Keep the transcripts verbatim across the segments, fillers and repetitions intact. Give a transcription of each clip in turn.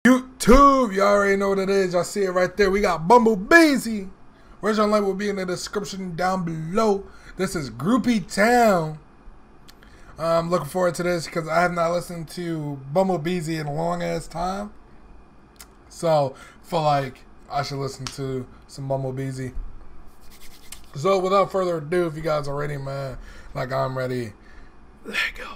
YouTube, you already know what it is. Y'all see it right there. We got Bumble Beezy. Original link will be in the description down below. This is Groupie Town. I'm looking forward to this because I have not listened to Bumble Beezy in a long ass time. So I feel like I should listen to some Bumble Beezy. So without further ado, if you guys are ready, man, like I'm ready, let go.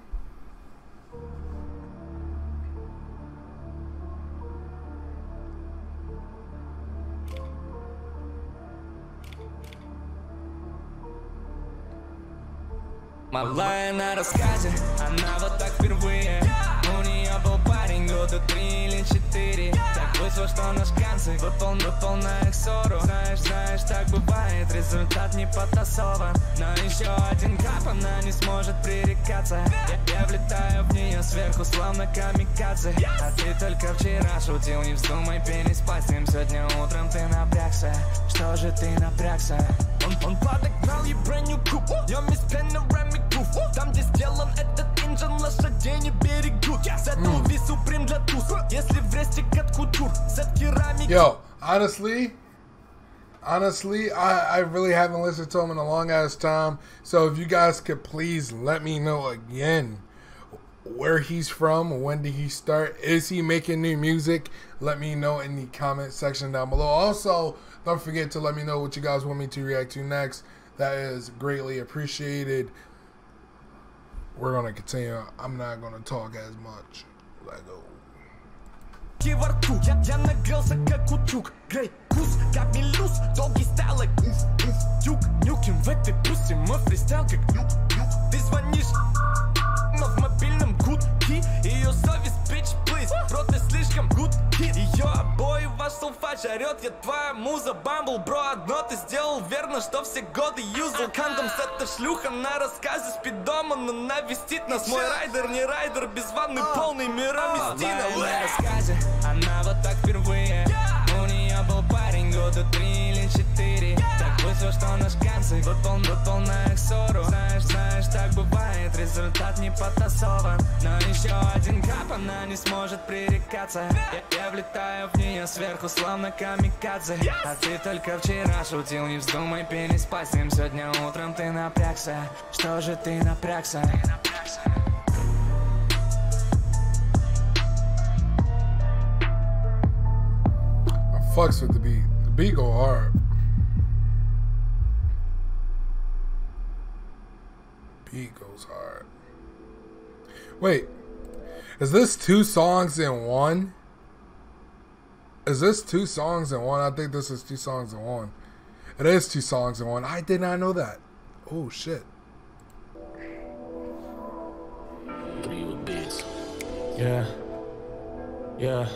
Малая на рассказе, она вот так впервые. У нее был парень года три или четыре. Так вышло, что наш концы выпал, выпал на их ссору. Знаешь, знаешь, так бывает, результат не потасован. Но еще один кап, она не сможет пререкаться. Я, я влетаю в нее сверху, словно камикадзе. А ты только вчера шутил, не вздумай переспать с ним. Сегодня утром ты напрягся, что же ты напрягся? Он, он подогнал ей броню куб, днем из панорамик пуф. Там, где сделан этот инжен, лошадей не берегут. Задул вису прим для туз, если в ресте от кутур. Сет керамики. Yo, honestly, honestly, I, I really haven't listened to him in a long ass time. So if you guys could please let me know again where he's from, when did he start, is he making new music? Let me know in the comment section down below. Also, don't forget to let me know what you guys want me to react to next. That is greatly appreciated. We're gonna continue. I'm not gonna talk as much. Let go. Во рту, я, я нагрелся как утюг. Грей, кус, как милюс, долгий стал, like тюк, нюким в этой пусе, мой фристайл как нюк, нюк. Ты звонишь, но в мобильном гудки. Ее совесть, bitch, please, бро, ты слишком good kid. Ее обои, ваш сулфач орет, я твоя муза. Бамбл, бро, одно ты сделал верно, что все годы юзал. Кандом с этой шлюха на рассказе спидома, но навестит нас мой райдер, не райдер, без ванны полный мирами стина. На рассказе, она вот так впервые. У нее был парень года три или четыре. Так вышло, что наш концы выпал, выпал на их ссору. Знаешь, знаешь, так бывает, результат не потасован. Но еще один кап, она не сможет пререкаться. Я, я влетаю в нее сверху, словно камикадзе. А ты только вчера шутил, не вздумай переспать с ним. Сегодня утром ты напрягся, что же ты напрягся? Fucks with the beat. The beat go hard. Beat goes hard. Wait, is this two songs in one? Is this two songs in one? I think this is two songs in one. It is two songs in one. I did not know that. Oh shit. Yeah. Yeah.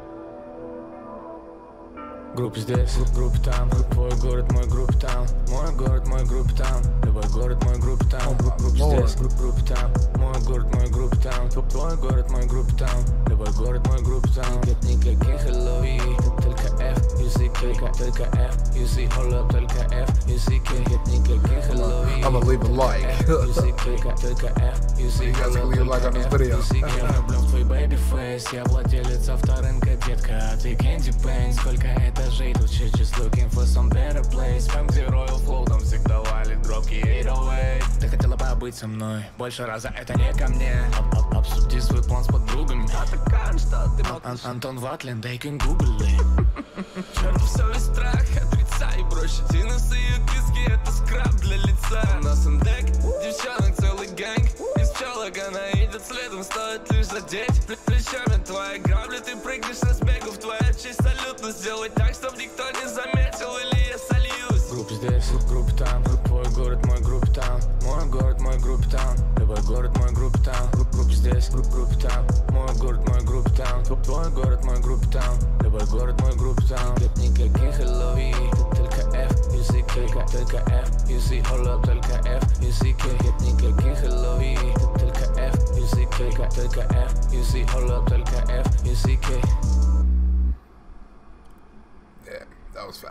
Группа здесь, группа там, твой город, мой группа там, мой город, мой группа там, любой город, мой группа там, группа здесь, группа там, мой город, мой группа там, твой город, мой группа там, любой город, мой группа там. Нет никаких элови, только F, U C K, только F, U C, hold up, только F, U C K. Нет никаких элови. I'm gonna leave a like. U C K, только F, U C, you guys can leave a like on this video. Я влюблен в твой baby face, я владелец авторынка, детка, ты Candy Paint, сколько это жить, тут just looking for some better place. Там, где Royal Flow, там всегда валит дропки eight oh eight. Ты хотела побыть со мной, больше раза это не ко мне. Об, об, обсуди свой план с подругами. А такая, что ты мог... Ан Антон Ватлин, they can google it. Чертов совесть, страх, отрицай, проще тянуться ее киски, это скраб для лица. У нас индек, девчонок целый гэнг. Из пчелок она идет следом, стоит лишь задеть плечами твои грабли, ты прыгнешь с разбегу в твоя честь салют, но сделать так, чтоб никто не заметил, или я сольюсь. Группа здесь, группа там, твой город, мой группа там, мой город, мой группа там, любой город, мой группа там, группа здесь, группа там, мой город, мой группа там, твой город, мой группа там, любой город, мой группа там. Нет никаких элови, только F, U C K, только F, U C, hold up, только F, U C K. Нет никаких элови, только F, U C K, только F, U C, hold up, только F, U C K. Yeah, that was fire.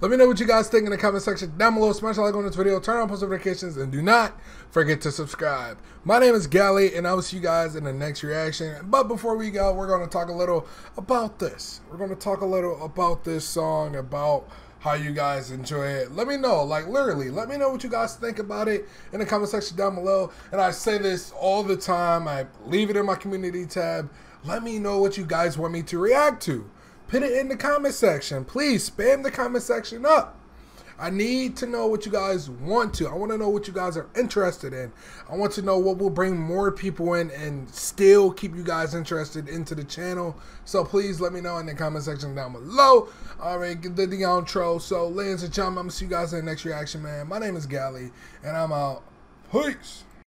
Let me know what you guys think in the comment section down below. Smash a like on this video, turn on post notifications, and do not forget to subscribe. My name is Gally, and I will see you guys in the next reaction. But before we go, we're going to talk a little about this. We're going to talk a little about this song, about how you guys enjoy it. Let me know, like literally, let me know what you guys think about it in the comment section down below. And I say this all the time. I leave it in my community tab. Let me know what you guys want me to react to. Put it in the comment section. Please spam the comment section up. I need to know what you guys want to. I want to know what you guys are interested in. I want to know what will bring more people in and still keep you guys interested into the channel. So please let me know in the comment section down below. All right, get the, the outro. So ladies and gentlemen, I'm going to see you guys in the next reaction, man. My name is Gally, and I'm out. Peace.